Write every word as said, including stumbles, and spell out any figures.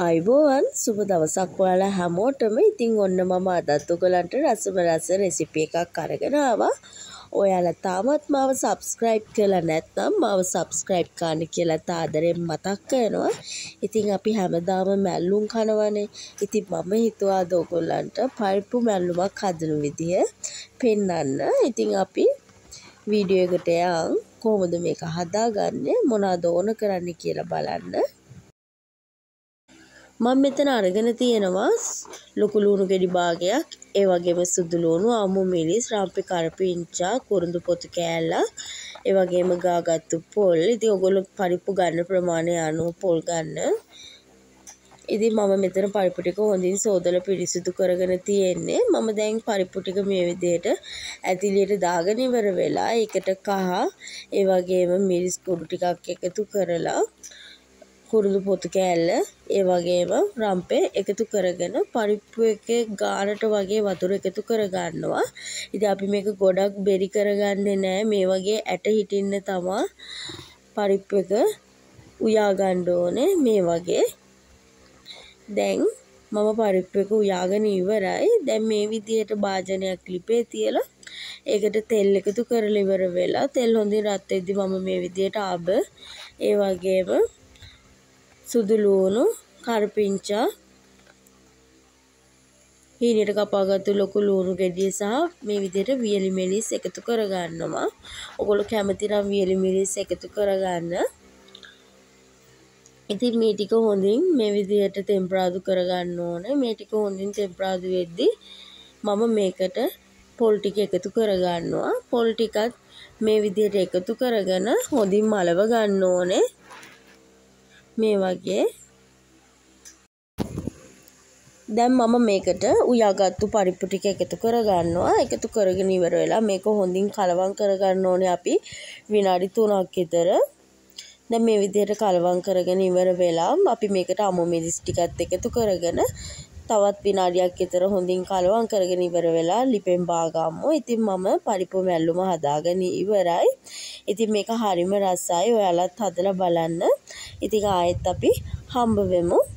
ආයුබෝවන් සුබ දවසක් ඔයාලා හැමෝටම. ඉතින් ඔන්න මම අදත් ඔයගලන්ට රසම රස රෙසිපි එකක් අරගෙන ආවා. ඔයාලා තාමත් මාව subscribe කරලා නැත්නම් මාව subscribe කරන්න කියලා තාදරෙන් මතක් කරනවා. ඉතින් අපි හැමදාම මැල්ලුම් කනවනේ. ඉතින් මම හිතුවා අද ඔයගලන්ට පරිප්පු මැල්ලුමක් හදන විදිය පෙන්වන්න. ඉතින් අපි වීඩියෝ එකට යන් කොහොමද මේක හදාගන්නේ මොනවද ඕන කරන්නේ කියලා බලන්න. මම මෙතන අරගෙන තියෙනවා ලොකු ලුණු ගෙඩි භාගයක්, ඒ වගේම සුදු ලුණු, අමු මිරිස්, රම්පි කරපිංචා, කුරුඳු පොතු කෑල්ලක්, ඒ වගේම ගාගත්තු පොල්. ඉතින් ඔයගොල්ලෝ පරිප්පු ගන්න ප්‍රමාණය අනුව පොල් ගන්න. ඉතින් මම මෙතන පරිප්පු ටික හොඳින් සෝදලා පිරිසිදු කරගෙන තියෙන්නේ. මම දැන් පරිප්පු ටික මේ විදිහට ඇතිලියට දාගෙන ඉවර වෙලා ඒකට කහ, ඒ වගේම මිරිස් කුඩු ටිකක් එකතු කරලා කුරුඳු පොතු කෑල්ල, ඒ වගේම රම්පේ එකතු කරගෙන පරිප්පු එකේ ගානට වගේ වතුර එකතු කර ගන්නවා. ඉතින් අපි මේක ගොඩක් බෙරි කරගන්නේ නැහැ. මේ වගේ ඇට හිටින්න තමයි පරිප්පු එක උයා ගන්න ඕනේ. මේ වගේ දැන් මම පරිප්පු එක උයාගෙන ඉවරයි. දැන් මේ විදිහට භාජනයක් ලිපේ තියලා ඒකට තෙල් එකතු කරලා ඉවර වෙලා තෙල් හොඳින් රත් වෙද්දි මම මේ විදිහට අබ, ඒ වගේම සුදු ලුණු, කරපිංචා, හීනට කපාගත්තු ලොකු ලුණු ගෙඩිය සහ මේ විදිහට වියලි මිරිස් එකතු කරගන්නවා. ඔයගොල්ලෝ කැමති නම් වියලි මිරිස් එකතු කරගන්න. ඉතින් මේ ටික හොඳින් මේ විදිහට තෙම්පරාදු කරගන්න ඕනේ. මේ ටික හොඳින් තෙම්පරාදු වෙද්දි මම මේකට පොල් ටික එකතු කරගන්නවා. පොල් ටිකත් මේ විදිහට එකතු කරගෙන හොඳින් මලව ගන්න ඕනේ. මේ වගේ දැන් මම මේකට උයාගත්තු පරිප්පු ටික එකතු කරගන්නවා. එකතු කරගෙන ඉවර වෙලා මේක හොඳින් කලවම් කරගන්න ඕනේ අපි විනාඩි තුනක් විතර. දැන් මේ විදිහට කලවම් කරගෙන ඉවර වෙලා අපි මේකට අමු මිරිස් ටිකත් එකතු කරගෙන තවත් විනාඩියක් විතර හොඳින් කලවම් කරගෙන ඉවර වෙලා ලිපෙන් බාගමු. ඉතින් මම පරිප්පු මැල්ලුම හදාගෙන ඉවරයි. ඉතින් මේක හරිම රසයි. ඔයාලත් හදලා බලන්න. ඉතින් ආයෙත් අපි හම්බ වෙමු.